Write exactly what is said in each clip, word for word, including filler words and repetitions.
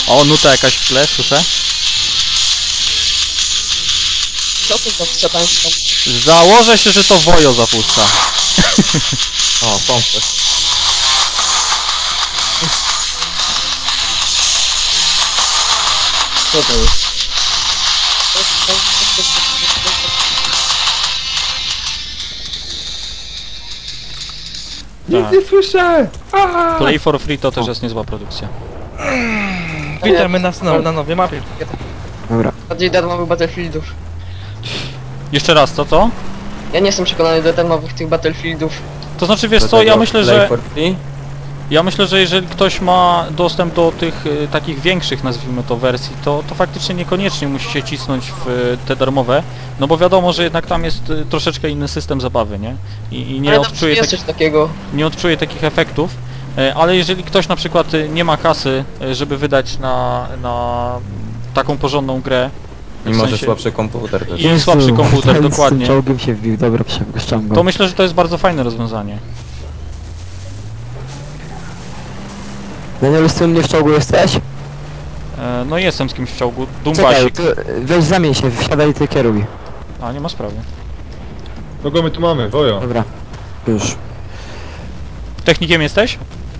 O, nuta jakaś w tle, słyszę? Co to za szataństwo? Założę się, że to Wojo zapuszcza. O, pompy. Co to jest? Nic nie słyszę! Aaaa! Play for free to też jest niezła produkcja. Witamy nas na, na nowej mapie. Dobra. Bardziej darmowych Battlefieldów. Jeszcze raz, co to? Ja nie jestem przekonany do darmowych tych Battlefieldów. To znaczy, wiesz Do co, ja tego myślę, play że... for free? Ja myślę, że jeżeli ktoś ma dostęp do tych y, takich większych, nazwijmy to, wersji, to, to faktycznie niekoniecznie musi się cisnąć w y, te darmowe, no bo wiadomo, że jednak tam jest y, troszeczkę inny system zabawy, nie? I, i nie, Ale tam odczuje jest taki, coś takiego. nie odczuje takich efektów, y, ale jeżeli ktoś na przykład y, nie ma kasy, y, żeby wydać na, na taką porządną grę, I w może sensie- słabszy komputer też. I słabszy komputer, ten dokładnie. Z tym czołgiem się wbił, dobra, przepuszczam go. to myślę, że to jest bardzo fajne rozwiązanie. Daniel, z tym mnie w czołgu jesteś? E, no jestem z kimś w czołgu, Czekaj, Dumbasik. to weź zamień się, wsiadaj i ty kieruj. A, nie ma sprawy. Kogo my tu mamy? Wojo. Dobra. Już. Technikiem jesteś?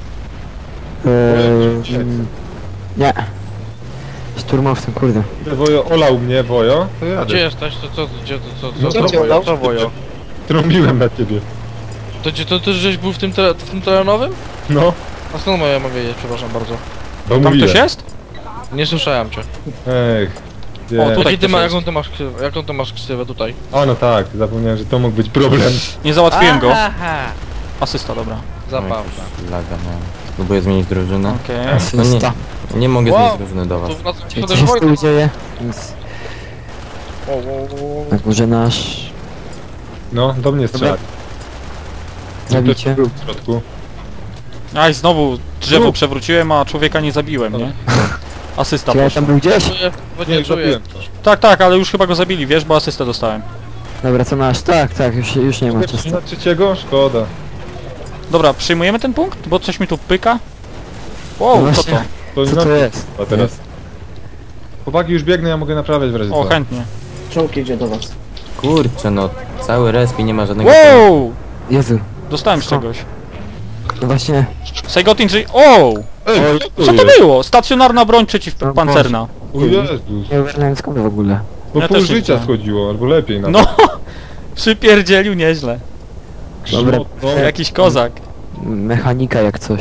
Eee, mm, nie. Szturmowcem, kurde. Wojo olał mnie, Wojo. To jadę. Gdzie jesteś? To co, gdzie to, co, No co, to co, wojo, cię co wojo? Trąbiłem na ciebie. To gdzie, to ty żeś był w tym, tele, w tym telenowym? No, A skąd ja mam wiedzieć, przepraszam bardzo. bo Tam mówiłem. ktoś jest? Nie słyszałem cię. Ech. Gdzie? O, tutaj Jaki ty ktoś ma, jest. jaką ty masz ksywę, jaką ty masz ksywę tutaj? A no tak, zapomniałem, że to mógł być problem. Nie załatwiłem go. Aha. Asysta, dobra. Zabawna. Laga, no. Próbuję zmienić drużynę. Okej. No nie, Asysta. nie mogę Wow. zmienić drużyny do was. Tu w nas Czyli co też się z wojna. tyłu dzieje? Nic. O, o, o. Na górze nasz... No, do mnie strzela. Zabicie. Był w środku. Aj, znowu drzewo No. przewróciłem, a człowieka nie zabiłem, nie? Asysta Czy ja poszła. tam był gdzieś? Czuję, bo Nie, nie czuję. zabiłem to. Tak, tak, ale już chyba go zabili, wiesz, bo asystę dostałem. Dobra, co nasz? Tak, tak, już, już nie ma Mogę czasu. na trzeciego? Szkoda. Dobra, przyjmujemy ten punkt? Bo coś mi tu pyka? No Wow, co właśnie. to? To Co na- to jest? A teraz. Chłopaki, już biegnę, ja mogę naprawiać w razie O, co. chętnie. Czołg idzie do was. Kurczę, no. Cały resp i nie ma żadnego... Wow! Jezu. Dostałem z Co? czegoś. No właśnie. Saigotin, czyli... O! Ej, Co to było? Stacjonarna broń przeciwpancerna. O Jezus. Nie ogarnąłem skąd w ogóle. Bo Ja pół też nie życia widziałem. schodziło, albo lepiej na No! Przypierdzielił nieźle. Dobra. No, Jakiś kozak. Mechanika jak coś.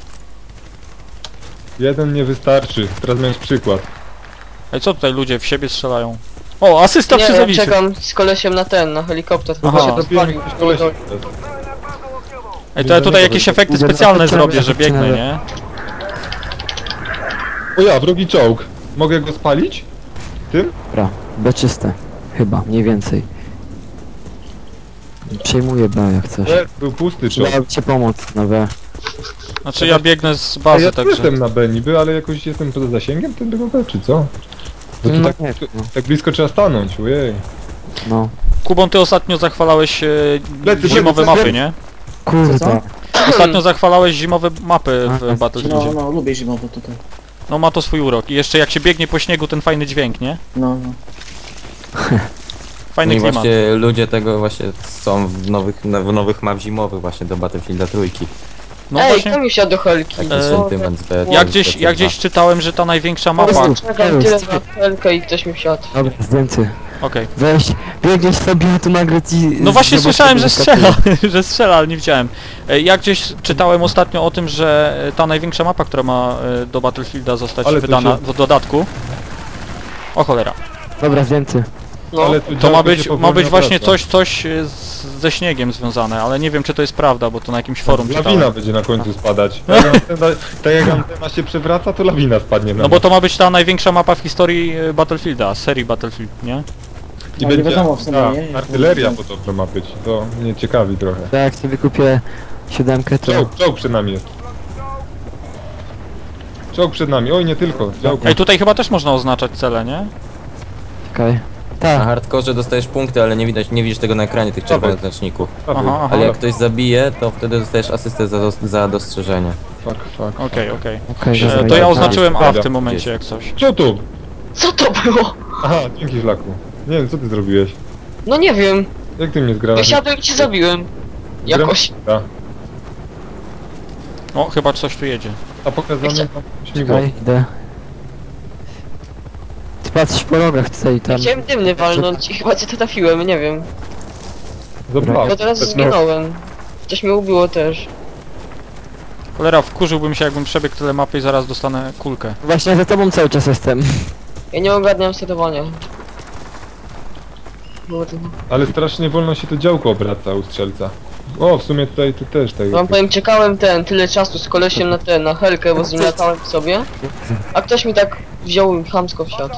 jeden nie wystarczy. Teraz miałeś przykład. Ej, co tutaj ludzie w siebie strzelają? O, asysta przy Nie, zabiciu. czekam z kolesiem na ten, na helikopter. Aha. Aha. się Zabiłem rozpalił. jakiegoś kolesia. Ej, to ja tutaj jakieś efekty Dobra, specjalne to zrobię, trzeba że biegnę, zaczynamy. nie? O ja, wrogi czołg. Mogę go spalić? Tym? Dobra, B czyste. Chyba, mniej więcej. Przejmuję B jak coś. Nie, był pusty czołg. Przydałaby cię pomoc na B. Znaczy ja biegnę z A bazy, ja tu także... jestem na B niby, ale jakoś jestem poza zasięgiem tego B, czy co? Bo tu No tak, nie, no. tak blisko trzeba stanąć, ojej. No. Kubon, ty ostatnio zachwalałeś e, Plecy, zimowe plecy, mapy, nie? Kurde. Ostatnio zachwalałeś zimowe mapy w A, Battlefieldzie. No, no, lubię zimowo tutaj. No ma to swój urok. I jeszcze jak się biegnie po śniegu, ten fajny dźwięk, nie? No, no. No Fajny i klimat. właśnie ludzie tego właśnie są w nowych, w nowych map zimowych właśnie do Battlefielda trójki. No Ej, właśnie, kto mi siadł do helki? Taki E, sentyment z B. ja gdzieś, ja gdzieś czytałem, że ta największa mapa... Jezu. Czekam tyle na helkę i ktoś mi wsiadł. Dobra, zdjęty. Okej. Weź, biegniesz sobie, a tu nagle ci... No właśnie zobacz, słyszałem, że co wyskakuje. strzela, że strzela, ale nie widziałem. E, Ja gdzieś czytałem ostatnio o tym, że e, ta największa mapa, która ma e, do Battlefielda zostać Ale to wydana się- w dodatku... O cholera. Dobra, zdjęty. No, Ale tu To ma działko się być, ma powoli być właśnie nawraca. coś, coś e, z, ze śniegiem związane, ale nie wiem czy to jest prawda, bo to na jakimś forum Lawina czytałem. będzie na końcu spadać. Tak jak antena, tak jak antena się przewraca, to lawina spadnie na No bo nas. to ma być ta największa mapa w historii e, Battlefielda, serii Battlefield, nie? I No, nie będzie wiadomo w sumie, ta, nie? artyleria podobno ma być. To mnie ciekawi trochę. To jak sobie kupię siódemkę, to... Czołg, czołg przed nami jest. Czołg przed nami, oj nie tylko, działko. Ej, tutaj chyba też można oznaczać cele, nie? Czekaj. Na Tak. hardkorze dostajesz punkty, ale nie widać, nie widzisz tego na ekranie, tych czerwonych znaczników. Aha, aha. Ale jak ktoś zabije, to wtedy dostajesz asystę za, dos- za dostrzeżenie. fuck, fuck. Okej, okej. Okej, E, dobra, To ja ja- oznaczyłem A w Dobra. tym momencie jak coś. Co tu? Co to było? Aha, dzięki szlaku. Nie wiem, co ty zrobiłeś? No nie wiem. Jak ty mnie zgrałeś? Wysiadłem i cię zabiłem. Jakoś. A, O, chyba coś tu jedzie. a pokazany Jeszcze- tam śmigło. Czekaj, idę. Ty patrz po rogach tutaj, tam. Chciałem dymny walnąć i chyba cię to trafiłem, nie wiem. Zobacz. Bo teraz no, zginąłem. Coś mnie ubiło też. Cholera, wkurzyłbym się jakbym przebiegł tyle mapy i zaraz dostanę kulkę. Właśnie za tobą cały czas jestem. Ja nie ogarniam sterowania. Było to- ale strasznie wolno się to działko obraca u strzelca. O, w sumie tutaj ty też tego. Wam powiem, czekałem ten, tyle czasu z kolesiem na ten, na helkę, bo z nim latałem sobie. A ktoś mi tak wziął i chamsko wsiadł.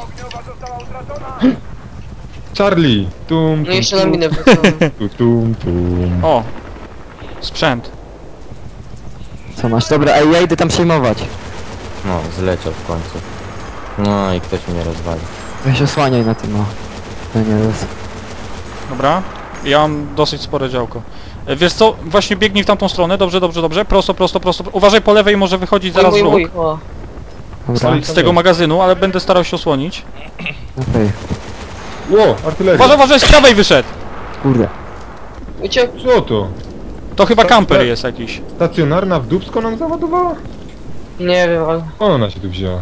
Charlie! Tum, No tum, i jeszcze na tum, minę wróciłem. tum, tum, tum. O! Sprzęt. Co masz? Dobra, ej, ja idę tam przejmować. No, zleciał w końcu. No i ktoś mnie rozwalił. Weź osłaniaj na tym, no. No nie, roz... Dobra. Ja mam dosyć spore działko. E, Wiesz co? Właśnie biegnij w tamtą stronę. Dobrze, dobrze, dobrze. Prosto, prosto, prosto. Uważaj po lewej, może wychodzić zaraz Mój, wróg. mój, o. Dobra, Oj. Z tego magazynu, ale będę starał się osłonić. okej. Ło, artyleria! Uważaj, uważaj, z prawej wyszedł! Kurde. Uciek... Co to? To chyba Tak, kamper tak. jest jakiś. Stacjonarna w dupsko nam załadowała? Nie wiem, ale... Ona się tu wzięła.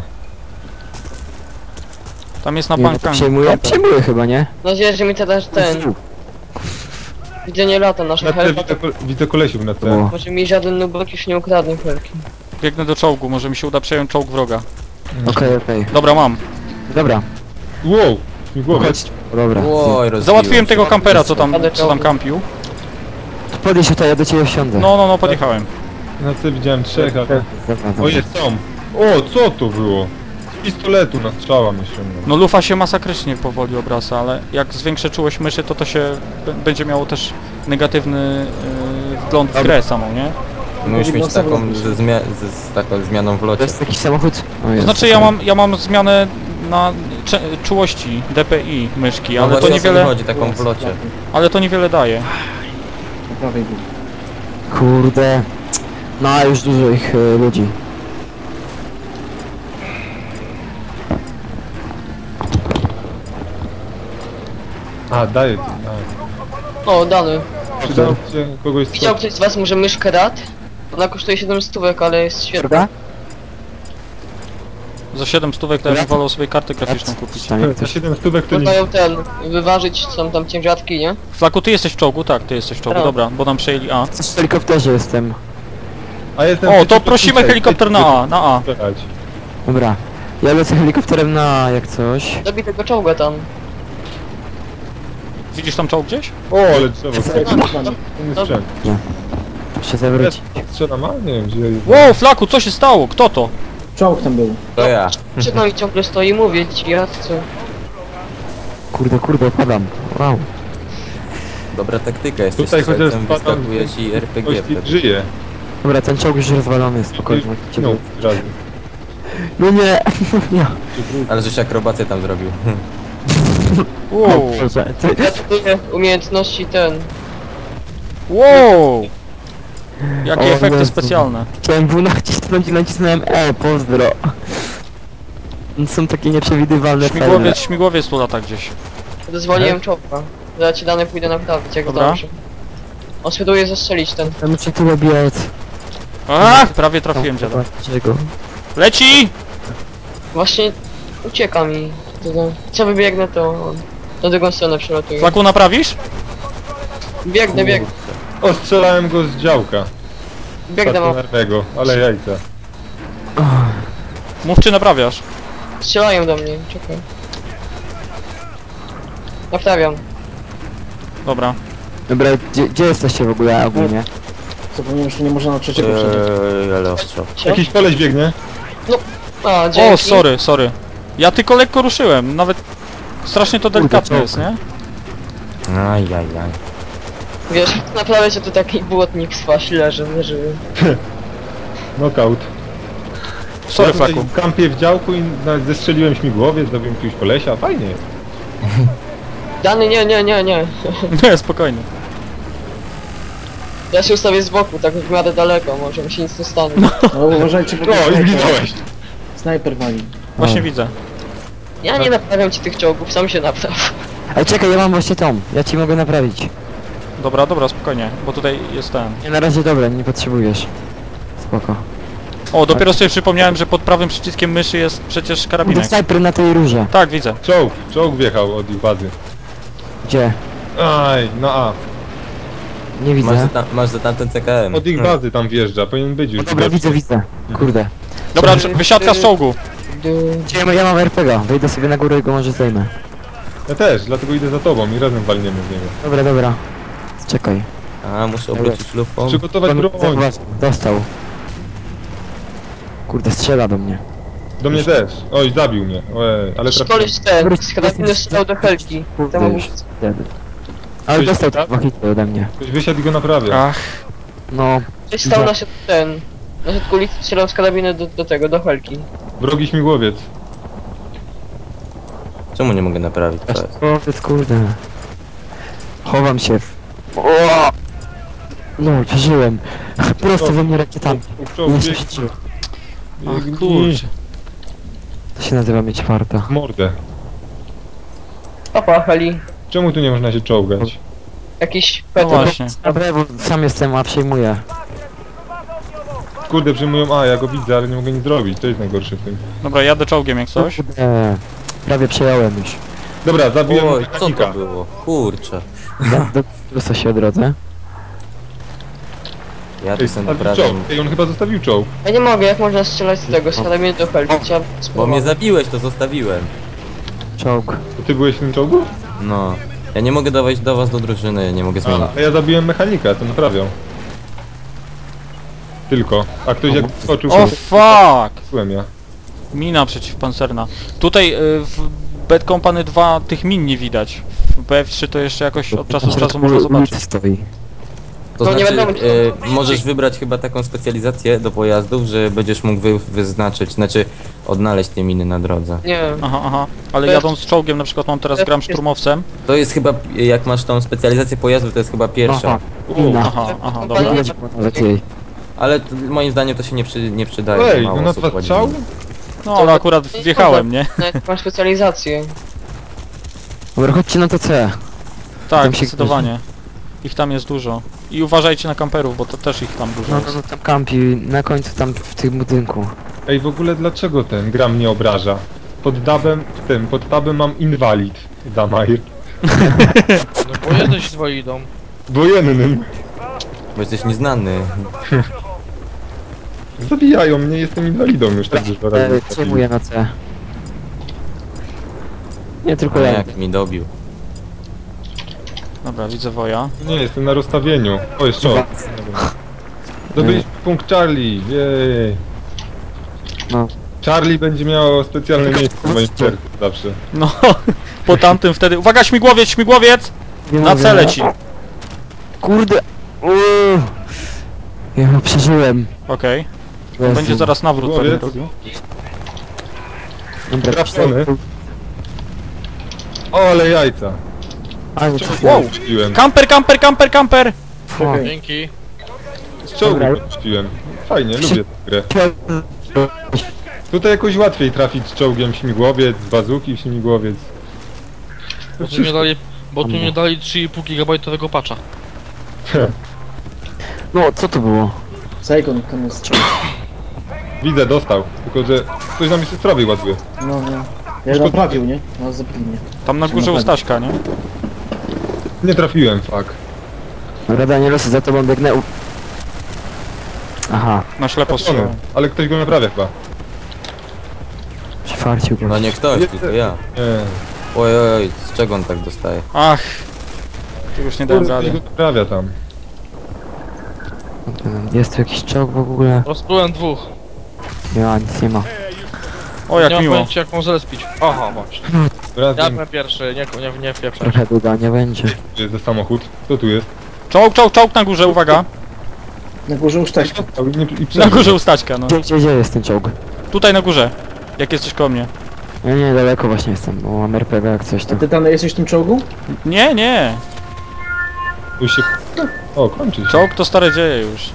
Tam jest na Nie, no bank to kam- przejmuję? kamper. Przejmuję chyba, nie? Mam nadzieję, że mi teraz ten... Widzę nie lata nasza Na tle helka, widzę, to ko widzę kolesiów na O. tle. może mi żaden nubek już nie ukradnie helki. Biegnę do czołgu, może mi się uda przejąć czołg wroga. Okej, okej. Dobra, mam. Dobra, Wow! Śmigłowiec. chodź. Dobra. Oj, rozbiłem Załatwiłem się. tego kampera, co tam, co tam kampił. Podjedź tutaj, ja do ciebie wsiądę. No, no, no, podjechałem. Na tle widziałem trzech, ale... Dobra, O, dobra. jest są! O, co to było? Z pistoletu na strzała mnie ściągnął. No lufa się masakrycznie powoli obraca, ale jak zwiększę czułość myszy, to to się b- będzie miało też negatywny yy, wgląd w grę samą, nie? Musisz mieć taką, ze zmia z, z taką zmianą w To locie. jest jakiś samochód? O, To jest, znaczy okej. ja mam, ja mam zmianę na cze- czułości D P I myszki, No ale to właśnie o co mi niewiele, chodzi, taką w locie. ale to niewiele daje. Kurde. No, a już dużo ich y, ludzi. A, daję ci, daję. O, dany. Przydało się kogoś Widział z ktoś z was może myszkę rad? Ona kosztuje siedem stówek, ale jest świetna. Prawda? Za siedem stówek to ja bym wolał sobie kartę graficzną kupić. Tam jak Za ktoś... siedem stówek to Można nie... ją ten, wyważyć, są tam ciężarki, nie? Flaku, ty jesteś w czołgu? Tak, ty jesteś w czołgu, Tak. dobra, bo nam przejęli A. W helikopterze jestem. A jestem O, to przeciwko prosimy tutaj. helikopter na A, na A. Czekać. Dobra. Ja lecę helikopterem na jak coś. Zabij tego czołga tam. Widzisz tam czołg gdzieś? O, ale drzewo. Inny sprzęt. Muszę zawrócić. Strzelam, a nie wiem, gdzie jest. Wow, Flaku, co się stało? Kto to? To ja. Przed nami ciągle stoi, mówię ci, radcy. Kurde, kurde, padam. Wow. Dobra taktyka, jesteś Tutaj chociaż strzelcem, spadam, wyskakujesz i R P G Ktoś wtedy. żyje. Dobra, ten czołg już rozwalony, spokojnie. No, razy. No nie, nie. Ale żeś akrobację tam zrobił. Wow, Boże, ty... Gratuluję umiejętności ten. wow. Jakie O efekty Jezu. specjalne. Chciałem W nacisnąć i nacisnąłem E, pozdro. Są takie nieprzewidywalne cele. Śmigłowiec, śmigłowiec tu lata gdzieś. Dozwoliłem czołga. Za ci dane pójdę naprawić, jak Dobra. dobrze. On spróbuje zastrzelić ten. Ja muszę tu obiec. Ach, prawie trafiłem dziada. Czego? Leci! Właśnie ucieka mi. To- to- Co wybiegnę, to na drugą stronę przelatuję. Flaku, naprawisz? Biegnę, biegnę. Ostrzelałem go z działka. Biegnę, mam. Stacjonarnego, ale jajca. Mów, czy naprawiasz. Strzelają do mnie, czekaj. Naprawiam. Dobra. Dobra, gdzie, gdzie jesteście w ogóle ogólnie? Eee, ale ostrzał. Jakiś koleś biegnie. A, dzięki. O, sorry, sorry. Ja tylko lekko ruszyłem, nawet strasznie to delikatne czołg. jest, nie? Ajajaj. Wiesz, naprawdę się tu taki błotnik swaś leży, leży. Knockout. Sorry, ja tutaj Flaku. kampię w działku i nawet zestrzeliłem śmigłowiec, zabiłem jakiegoś kolesia, fajnie. Dany, nie, nie, nie, nie. Nie, spokojnie. Ja się ustawię z boku, tak w miarę daleko, może mi się nic nie stanie. No uważajcie, bo O, i zginąłeś! snajper wali. Właśnie O. widzę. Ja nie naprawiam ci tych czołgów, sam się napraw. Ej, czekaj, ja mam właśnie tą. Ja ci mogę naprawić. Dobra, dobra, spokojnie, bo tutaj jest ten. Nie, na razie dobra, nie potrzebujesz. Spoko. O, dopiero sobie przypomniałem, że pod prawym przyciskiem myszy jest przecież Kurde, karabinek. snajper na tej rurze. Tak, widzę. Czołg, czołg wjechał od ich bazy. Gdzie? Aj, no a. Nie Masz widzę. za, tam, masz za tamten C K M. Od ich bazy tam wjeżdża, powinien być już. O, dobra, widzę, widzę. Kurde. Dobra, cz- wysiadka z czołgu. Du- Gdzie ja, ja mam R P G a. Wejdę sobie na górę i go może zdejmę. Ja też, dlatego idę za tobą i razem walniemy w niego. Dobra, dobra. Czekaj. A, muszę obrócić lufą. Przygotować broń. Zobacz, dostał. Kurde, strzela do mnie. Do mnie też. Oj, zabił mnie. Ojej, ale trafiłem. Szkoleś ten, z karabinu strzelał do helki. Kurde, Temu już. Jadę. Ale Coś- dostał dwa hity ode mnie. Ktoś wysiadł i go naprawia. Ach, No, ktoś stał na środku ten. Na środku ulicy strzelał z karabinu do, do tego, do helki. Wrogi śmigłowiec. Czemu nie mogę naprawić? Co jest? powiedz, kurde. Chowam się w... O! No, przeżyłem. Prosto we mnie rakietami. Czołg, czołg, Nie się bieg, przeżyłem. ach biegnij. kurczę. To się nazywa mieć farta. w mordę. Papa, heli. Czemu tu nie można się czołgać? Jakiś No petor. właśnie. Dobra, bo sam jestem, a przejmuję. Kurde, przyjmują A, ja go widzę, ale nie mogę nic zrobić. To jest najgorsze w tym. Dobra, jadę czołgiem jak coś. Kurde. Prawie przejąłem już. Dobra, zabiłem Oj, co mechanika. to było? Kurczę. Do, do co się odrodzę? Ja tu Ej, sobie zostawił naprawiam. czołg. Ej, on chyba zostawił czołg. Ja nie mogę, jak można strzelać z tego, z karabinu do helki? Trzeba Bo mnie spróbować. zabiłeś, to zostawiłem. Czołg. To ty byłeś w tym czołgu? No. Ja nie mogę dawać do was do drużyny, nie mogę zmienić. A, a ja zabiłem mechanika, to naprawiał. Tylko. A ktoś jak skoczył, O fuck! byłem ja. Mina przeciwpancerna. Tutaj y, w Bad Company dwa tych min nie widać. W B F trzy to jeszcze jakoś od czasu do czasu można zobaczyć. Ulicy stoi. To No nie znaczy, wiadomo, czy y, to- możesz wybrać chyba taką specjalizację do pojazdów, że będziesz mógł wy, wyznaczyć, znaczy odnaleźć te miny na drodze. Nie wiem. Aha, aha. Ale To jest- jadąc czołgiem, na przykład mam teraz to gram jest- szturmowcem. To jest chyba, jak masz tą specjalizację pojazdów, to jest chyba pierwsza. Aha, mina. Aha, aha, To dobra. nie- Widać nawet jej. Ale t- moim zdaniem to się nie, przy, nie przydaje. Ej, mało no na osób dwa ładzi strzały? miny. No ale akurat wjechałem, nie? Nawet mam specjalizację. Dobra, chodźcie na to C. Tak, Tam się zdecydowanie. Ich tam jest dużo. I uważajcie na kamperów, bo to też ich tam dużo No, no, jest. no tam kampi, na końcu tam w tym budynku. Ej, w ogóle dlaczego ten gra mnie obraża? Pod tabem, w tym, pod tabem mam inwalid. Damajr. No bo jesteś inwalidą. Wojennym. Bo jesteś nieznany. Zabijają mnie, jestem inwalidą już tak dużo razy. E, przejmuję na C. Nie tylko No ja. jak mi dobił. Dobra, widzę woja. Nie, jestem na rozstawieniu. O, jest czołg. Zdobyliśmy punkt Charlie, jej. No. Charlie będzie miało specjalne miejsce w moim sercu zawsze. No, po tamtym wtedy... Uwaga, śmigłowiec, śmigłowiec! Nie Na mogę, C no. leci. Kurde! Uuu. Ja go przeżyłem. Okej. Jezu. Będzie zaraz nawrót pewnie Śmigłowiec. robił. Dobra, Trafiony. O, ale jajca. A, nie Czemu Wow. wow. puściłem? Kamper, kamper, kamper, kamper! O, Dzięki. Z czołgu Dobra. puściłem. Fajnie, lubię tę grę. Tutaj jakoś łatwiej trafić z czołgiem śmigłowiec, z bazuki w śmigłowiec. Bo tu nie dali, bo tu nie dali trzy i pół gigabajtowego patcha. No, co to było? Saigon tam jest. Widzę, dostał. Tylko, że ktoś nam jeszcze sprawy ładuje. No, no. Ja naprawił, nie? No, zabili mnie. Tam na górze u Staśka, nie? Nie trafiłem, fuck. Dobra, Danielosy, za tobą biegnę. U... Aha, Na ślepo strzelałem. Ale ktoś go naprawia chyba. przyfarcił go. No nie ktoś, tylko ja. Nie. Oj, oj, oj, z czego on tak dostaje? Ach. Tu już nie dałem Kurde, ktoś rady. go naprawia tam. Jest tu jakiś czołg w ogóle? Rozprułem dwóch. Nie, nic nie ma. O, Nie jak mam miło. pojęcia jak mam zrespić. Aha, właśnie. Ja Razem byłem pierwszy, nie, nie, nie wpieprzaj. Trochę długa nie będzie. jest za samochód. Co tu jest? Czołg, czołg, czołg na górze, uwaga. Na górze ustaśka. A, nie, i Na przeżył. górze u Staśka, no. Gdzie, gdzie, gdzie jest ten czołg? Tutaj na górze. Jak jesteś koło mnie. Ja nie, daleko właśnie jestem, bo mam R P G jak coś A tam. ty tam jesteś w tym czołgu? Nie, nie. Tu się O, kończy się. Czołg to stare dzieje już.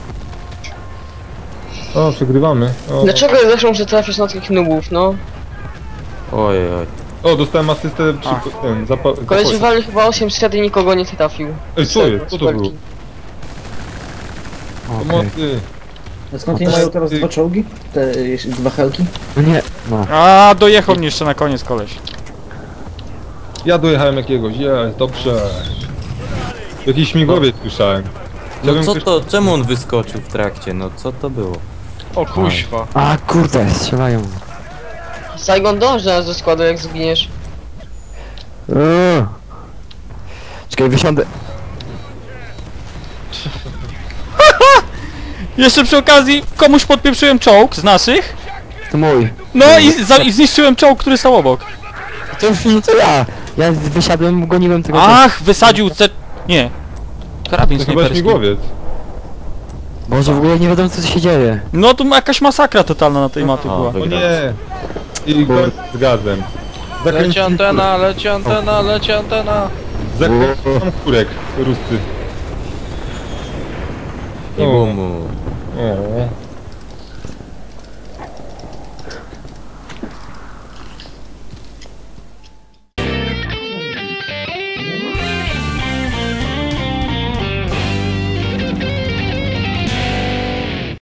O, przegrywamy. O, Dlaczego ja zawsze muszę trafić na takich nubów, no? Oj, oj. o dostałem asystę przy Ach. ten, zapa... Koleś zapo- wywalił chyba osiem set i nikogo nie trafił. Ej, co jest? Co to było? Okej. Pomocy. A skąd oni mają teraz dwa czołgi? Te y, dwa helki? No nie, no. A dojechał mnie jeszcze na koniec koleś. Ja dojechałem jakiegoś, jest, dobrze. Jakiś śmigłowiec słyszałem. No Chciałbym co ktoś- to, czemu on wyskoczył w trakcie? No co to było? O kuźwa. A kurde, strzelają. Saigon dąży nas do składu jak zginiesz. Eee. Czekaj, wysiądę. Jeszcze przy okazji komuś podpieprzyłem czołg z naszych. To mój. No i, za, i zniszczyłem czołg, który stał obok. To już nie to ja. Ja wysiadłem, goniłem tego. Ach, wysadził C... Nie. Karabin To chyba snajperski. śmigłowiec. Boże, w ogóle nie wiadomo co tu się dzieje. No tu jakaś masakra totalna na tej mapie O, była. O wygrał. nie! I koniec z gazem. Leci Zakręcili antena, leci antena, leci antena. Zakręcam kurek rusty. I O. bum, bum. O.